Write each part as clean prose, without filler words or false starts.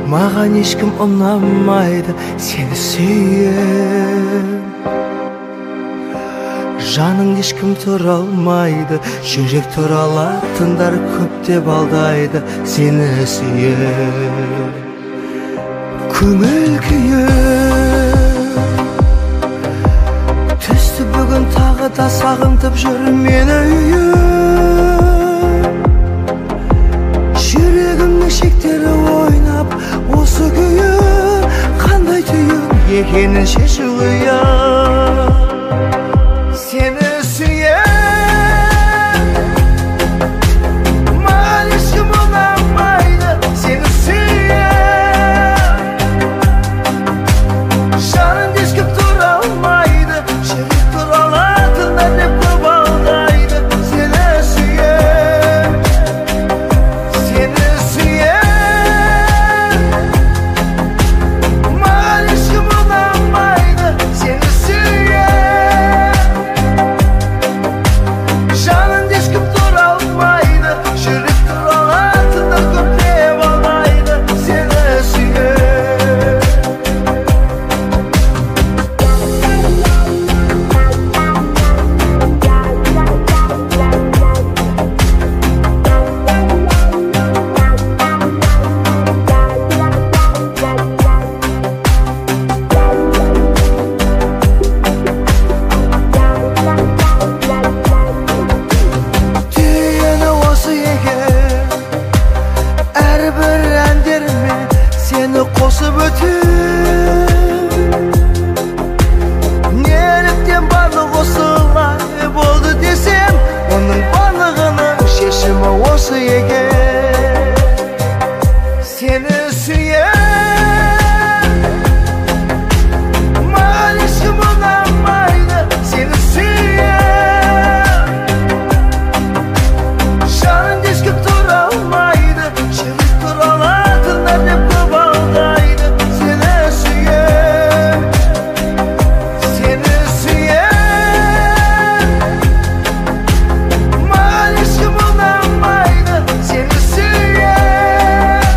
Маған ешкім ұнамайды, сені сүйем. Жаның ешкім тұра алмайды, жүрек тұралатындар көп деп алдайды, сені сүйем. Көңіл күйім түсті бүгін тағы да сағынтып жүр мені үйім. Жүрегімнің шектері ойнап, осы күйі қандай түйін екенін шешу қиын. Seni süyen mağan ешкім ұнамайды, seni süyen жаның ешкім тұра алмайды, жүрек тұралатындар деп көп алдайды, seni süyen маған ешкім ұнамайды, seni süyen жаның ешкім тұра алмайды, жүрек тұралатындар көп деп алдайды, сені сүйем. Түйіні осы екен, әрбір әндеріме сені қосып өтем. Неліктен барлық осылай болды десем, оның барлығының шешімі осы екен. Сені сүйем, маған ешкім ұнамайды, сені сүйем жаның ешкім тұра алмайды, жүрек тұралатындар деп көп алдайды, сені сүйем. Маған ешкім ұнамайды, сені сүйем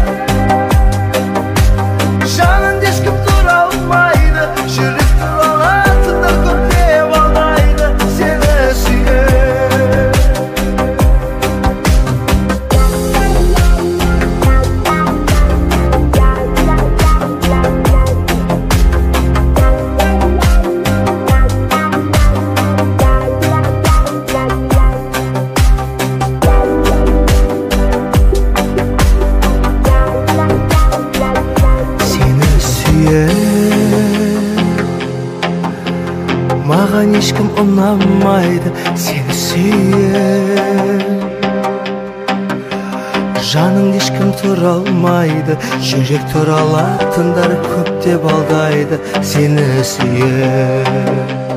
жаның ешкім тұра алмайды, жүрек тұралатындар көп деп алдайды, сені сүйем. Seni sүйем, маған ешкім ұнамайды, сені сүйем жаның ешкім тұра алмайды, жүрек тұралатындар көп деп алдайды, сені сүйем.